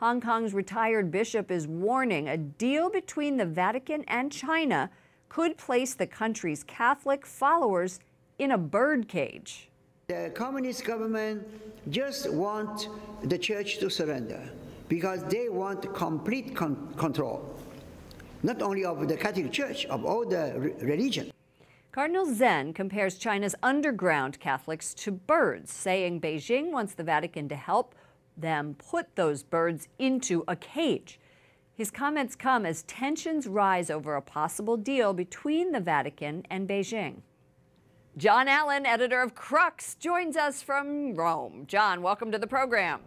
Hong Kong's retired bishop is warning a deal between the Vatican and China could place the country's Catholic followers in a birdcage. The communist government just want the church to surrender because they want complete control, not only of the Catholic Church, of all the religion. Cardinal Zen compares China's underground Catholics to birds, saying Beijing wants the Vatican to help them put those birds into a cage. His comments come as tensions rise over a possible deal between the Vatican and Beijing. John Allen, editor of Crux, joins us from Rome. John, welcome to the program.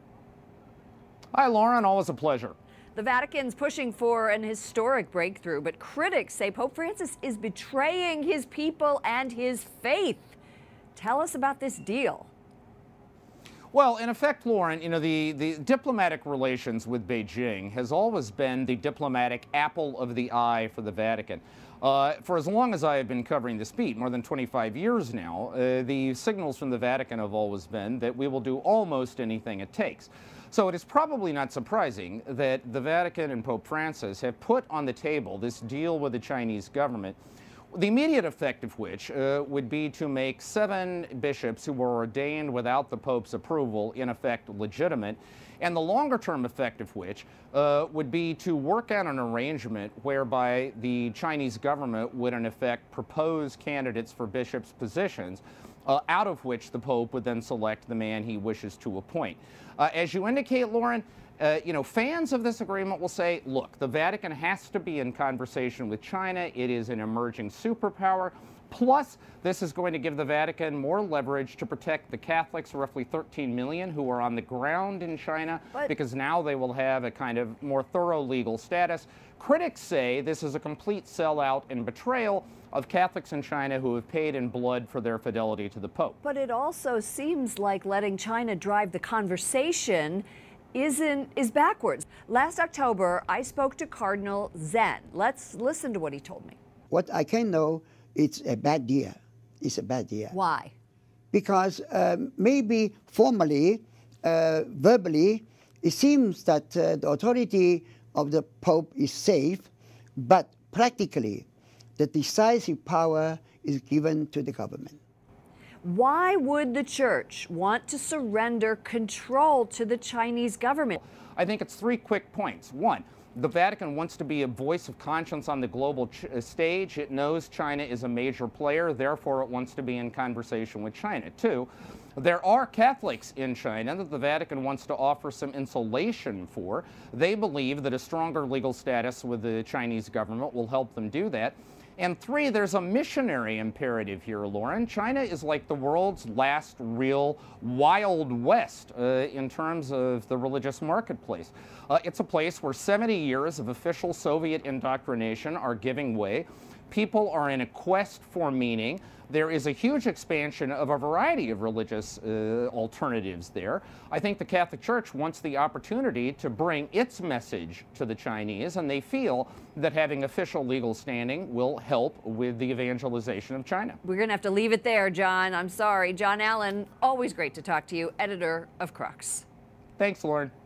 Hi, Lauren. Always a pleasure. The Vatican's pushing for an historic breakthrough, but critics say Pope Francis is betraying his people and his faith. Tell us about this deal. Well, in effect, Lauren, the diplomatic relations with Beijing has always been the diplomatic apple of the eye for the Vatican. For as long as I have been covering this beat, more than 25 years now, the signals from the Vatican have always been that we will do almost anything it takes. So it is probably not surprising that the Vatican and Pope Francis have put on the table this deal with the Chinese government, the immediate effect of which would be to make 7 bishops who were ordained without the Pope's approval in effect legitimate, and the longer-term effect of which would be to work out an arrangement whereby the Chinese government would in effect propose candidates for bishops' positions, out of which the Pope would then select the man he wishes to appoint. As you indicate, Lauren, fans of this agreement will say, look, the Vatican has to be in conversation with China. It is an emerging superpower. Plus, this is going to give the Vatican more leverage to protect the Catholics, roughly 13 million, who are on the ground in China, because now they will have a kind of more thorough legal status. Critics say this is a complete sellout and betrayal of Catholics in China who have paid in blood for their fidelity to the Pope. But it also seems like letting China drive the conversation is backwards. Last October, I spoke to Cardinal Zen. Let's listen to what he told me. What I can know, it's a bad deal. It's a bad deal. Why? Because maybe formally, verbally, it seems that the authority of the Pope is safe, but practically, the decisive power is given to the government. Why would the Church want to surrender control to the Chinese government? I think it's 3 quick points. 1, the Vatican wants to be a voice of conscience on the global stage. It knows China is a major player, therefore it wants to be in conversation with China. 2, there are Catholics in China that the Vatican wants to offer some insulation for. They believe that a stronger legal status with the Chinese government will help them do that. And 3, there's a missionary imperative here, Lauren. China is like the world's last real Wild West in terms of the religious marketplace. It's a place where 70 years of official Soviet indoctrination are giving way. People are in a quest for meaning. There is a huge expansion of a variety of religious alternatives there. I think the Catholic Church wants the opportunity to bring its message to the Chinese, and they feel that having official legal standing will help with the evangelization of China. We're going to have to leave it there, John. I'm sorry. John Allen, always great to talk to you, editor of Crux. Thanks, Lauren.